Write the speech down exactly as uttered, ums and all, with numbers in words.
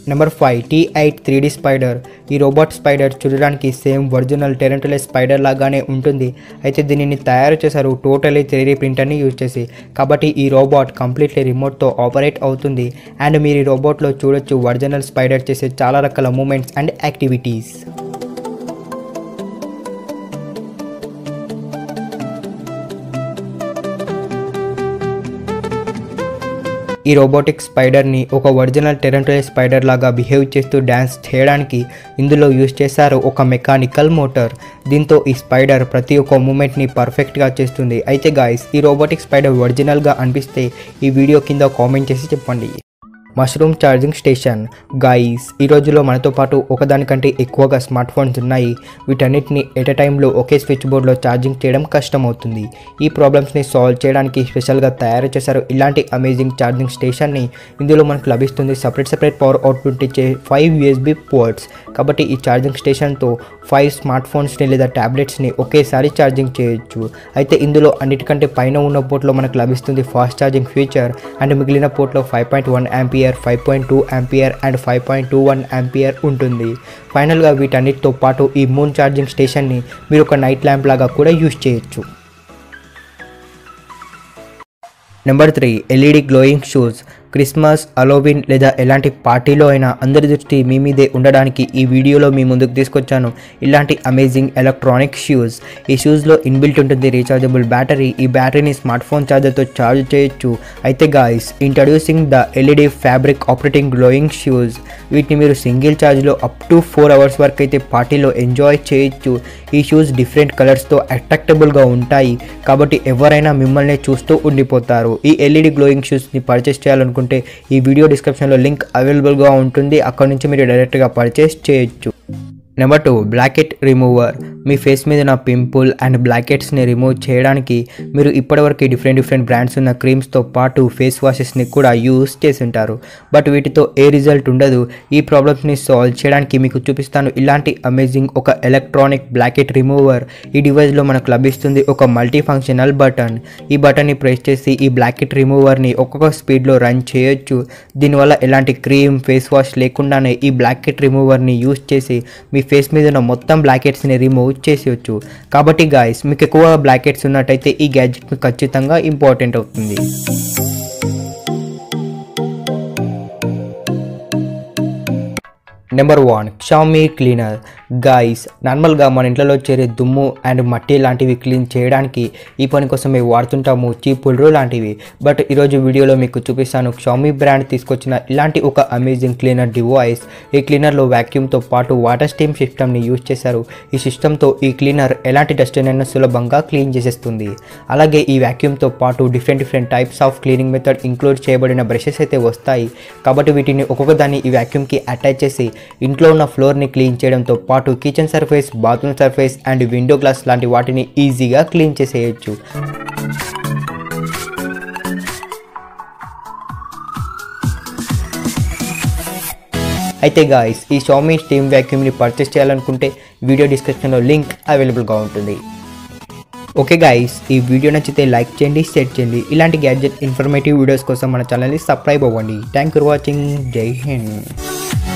Number five T eight three D spider. ఈ robot spider చూడడానికి same original టెరెంటులే spider లాగానే ఉంటుంది. అయితే దీనిని తయారు చేశారు టోటలీ త్రీ డీ ప్రింటర్ని యూజ్ చేసి. కాబట్టి ఈ రోబోట్ కంప్లీట్లీ రిమోట్తో ఆపరేట్ అవుతుంది. అండ్ మీరు ఈ రోబోట్లో చూడొచ్చు ఒరిజినల్ స్పైడర్ చేసే చాలా రకాల మూమెంట్స్ అండ్ యాక్టివిటీస్. ఈ రోబోటిక్ స్పైడర్ని ఒక ఒరిజినల్ టెరెంటులే స్పైడర్ లాగా బిహేవ్ చేస్తూ డ్యాన్స్ చేయడానికి ఇందులో యూజ్ చేశారు ఒక మెకానికల్ మోటార్. దీంతో ఈ స్పైడర్ ప్రతి ఒక్క మూమెంట్ని పర్ఫెక్ట్గా చేస్తుంది. అయితే గాయ్స్, ఈ రోబోటిక్ స్పైడర్ ఒరిజినల్గా అనిపిస్తే ఈ వీడియో కింద కామెంట్ చేసి చెప్పండి. Mushroom charging station. గాయ్స్, ఈ రోజుల్లో మనతో పాటు ఒకదానికంటే ఎక్కువగా స్మార్ట్ ఫోన్స్ ఉన్నాయి. వీటన్నిటిని ఎట్ ఎ టైంలో ఒకే స్విచ్ బోర్డ్లో ఛార్జింగ్ చేయడం కష్టమవుతుంది. ఈ ప్రాబ్లమ్స్ని సాల్వ్ చేయడానికి స్పెషల్గా తయారు చేశారు ఇలాంటి అమేజింగ్ ఛార్జింగ్ స్టేషన్ని. ఇందులో మనకు లభిస్తుంది సపరేట్ సపరేట్ పవర్ అవుట్పుట్ ఇచ్చే ఫైవ్ యూఎస్బీ పోర్ట్స్. కాబట్టి ఈ ఛార్జింగ్ స్టేషన్తో ఫైవ్ స్మార్ట్ ఫోన్స్ని లేదా ట్యాబ్లెట్స్ని ఒకేసారి ఛార్జింగ్ చేయొచ్చు. అయితే ఇందులో అన్నిటికంటే పైన ఉన్న పోర్ట్లో మనకు లభిస్తుంది ఫాస్ట్ ఛార్జింగ్ ఫీచర్. అండ్ మిగిలిన పోర్ట్లో five point one ampere, five point two ampere and five point two one ampere ఉంటుంది. ఫైనల్గా వీటన్నిటితో పాటు ఈ మూన్ ఛార్జింగ్ స్టేషన్ని మీరు ఒక నైట్ ల్యాంప్ లాగా కూడా యూజ్ చేయొచ్చు. Number three LED glowing shoes. Christmas, Halloween లేదా ఎలాంటి పార్టీలో అయినా అందరి దృష్టి మీ మీదే ఉండడానికి ఈ వీడియోలో మీ ముందుకు తీసుకొచ్చాను ఇలాంటి అమేజింగ్ ఎలక్ట్రానిక్ షూస్. ఈ షూస్లో ఇన్బిల్ట్ ఉంటుంది రీఛార్జబుల్ బ్యాటరీ. ఈ బ్యాటరీని స్మార్ట్ ఫోన్ ఛార్జర్తో ఛార్జ్ చేయొచ్చు. అయితే guys, introducing the LED fabric operating glowing shoes. వీటిని మీరు సింగిల్ ఛార్జ్లో అప్ టు ఫోర్ అవర్స్ వరకు అయితే పార్టీలో ఎంజాయ్ చేయొచ్చు. ఈ షూస్ డిఫరెంట్ కలర్స్తో అట్రాక్టబుల్గా ఉంటాయి. కాబట్టి ఎవరైనా మిమ్మల్ని చూస్తూ ఉండిపోతారు. ఈ ఎల్ఈడి గ్లోయింగ్ షూస్ని పర్చేస్ చేయాలనుకుంటే ఈ వీడియో డిస్క్రిప్షన్లో లింక్ అవైలబుల్గా ఉంటుంది. అక్కడ నుంచి మీరు డైరెక్ట్గా పర్చేస్ చేయొచ్చు. Number two black head remover. మీ ఫేస్ మీద ఉన్న పింపుల్ అండ్ బ్లాక్ హెడ్స్ని రిమూవ్ చేయడానికి మీరు ఇప్పటివరకు డిఫరెంట్ డిఫరెంట్ బ్రాండ్స్ ఉన్న క్రీమ్స్తో పాటు ఫేస్ వాషెస్ని కూడా యూస్ చేసి ఉంటారు. బట్ వీటితో ఏ రిజల్ట్ ఉండదు. ఈ ప్రాబ్లమ్స్ని సాల్వ్ చేయడానికి మీకు చూపిస్తాను ఇలాంటి అమేజింగ్ ఒక ఎలక్ట్రానిక్ బ్లాక్ హెడ్ రిమూవర్. ఈ డివైస్లో మనకు లభిస్తుంది ఒక మల్టీ ఫంక్షనల్ బటన్. ఈ బటన్ని ప్రెస్ చేసి ఈ బ్లాక్ హెడ్ రిమూవర్ని ఒక్కొక్క స్పీడ్లో రన్ చేయొచ్చు. దీనివల్ల ఎలాంటి క్రీమ్, ఫేస్ వాష్ లేకుండానే ఈ బ్లాక్ హెడ్ రిమూవర్ని యూస్ చేసి మీ ఫేస్ మీద ఉన్న మొత్తం బ్లాక్ హెడ్స్ని రిమూవ్ చేసేయచ్చు. కాబట్టి గాయ్స్, మీకు ఎక్కువ బ్లాక్ హెడ్స్ ఉన్నట్టయితే ఈ గ్యాడ్జెట్ మీకు ఖచ్చితంగా ఇంపార్టెంట్ అవుతుంది. నెంబర్ వన్ షామీ క్లీనర్. గాయ్స్, నార్మల్గా మన ఇంట్లో చేరే దుమ్ము అండ్ మట్టి లాంటివి క్లీన్ చేయడానికి ఈ పని కోసం మేము వాడుతుంటాము చీపుళ్ళు లాంటివి. బట్ ఈరోజు వీడియోలో మీకు చూపిస్తాను షామీ బ్రాండ్ తీసుకొచ్చిన ఇలాంటి ఒక అమేజింగ్ క్లీనర్ డివైస్. ఈ క్లీనర్లో వ్యాక్యూమ్తో పాటు వాటర్ స్టీమ్ సిస్టమ్ని యూజ్ చేశారు. ఈ సిస్టమ్తో ఈ క్లీనర్ ఎలాంటి డస్ట్ అయినా సులభంగా క్లీన్ చేసేస్తుంది. అలాగే ఈ వ్యాక్యూమ్తో పాటు different different types of cleaning method include చేయబడిన బ్రషెస్ అయితే వస్తాయి. కాబట్టి వీటిని ఒక్కొక్కదాన్ని ఈ వ్యాక్యూమ్కి అటాచ్ చేసి ఇంట్లో ఉన్న ఫ్లోర్ని క్లీన్ చేయడంతో పాటు kitchen surface, bathroom surface and window glass లాంటి వాటిని ఈజీగా క్లీన్ చేసేయచ్చు. అయితే గాయ్స్, ఈ షామీ స్టీమ్ వ్యాక్యూమ్ని పర్చేస్ చేయాలనుకుంటే వీడియో డిస్క్రిప్షన్లో లింక్ అవైలబుల్గా ఉంటుంది. ఓకే గాయ్స్, ఈ వీడియో నచ్చితే లైక్ చేయండి, షేర్ చేయండి. ఇలాంటి గ్యాడ్జెట్ ఇన్ఫర్మేటివ్ వీడియోస్ కోసం మన ఛానల్ని సబ్స్క్రైబ్ అవ్వండి. Thank you for watching. జై హింద్.